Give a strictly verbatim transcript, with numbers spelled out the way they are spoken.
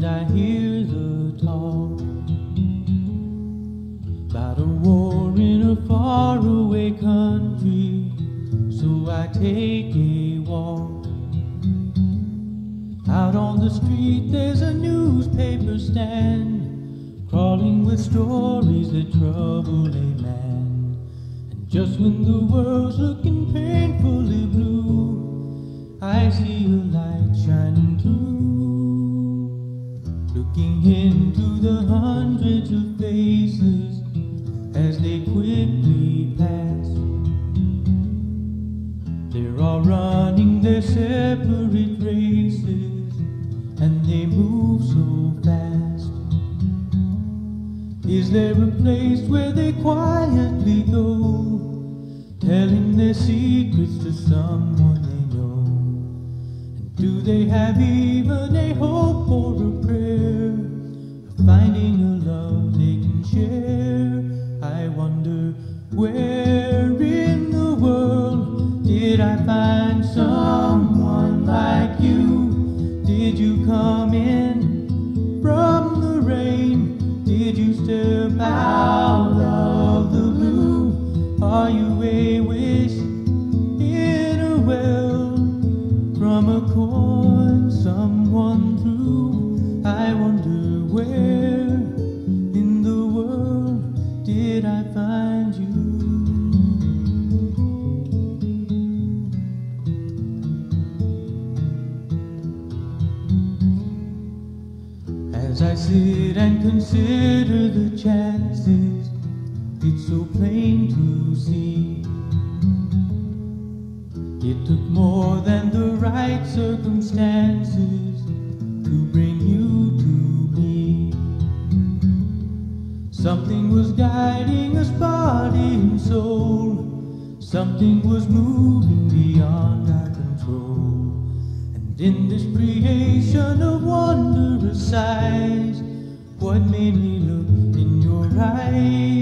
and I hear the talk about a war in a faraway country. So I take a walk. Out on the street there's a newspaper stand, crawling with stories that trouble a man. And just when the world's looking painfully blue, I see a light shining through. Looking into the hundreds of faces as they quickly pass, they're all running their separate races, and they move so fast. Is there a place where they quietly go, telling their secrets to someone they know? And do they have even a hope or a prayer of finding a love they can share? I wonder, where in the world did I find someone like you? Did you come in from the rain? Did you step out of the blue? Are you a wish in a well, from a coin someone threw? I wonder, where in the world did I find you? As I sit and consider the chances, it's so plain to see it took more than the right circumstances to bring you to me. Something was guiding us, body and soul. Something was moving beyond our control. And in this creation of wondrous size, what made me look in your eyes?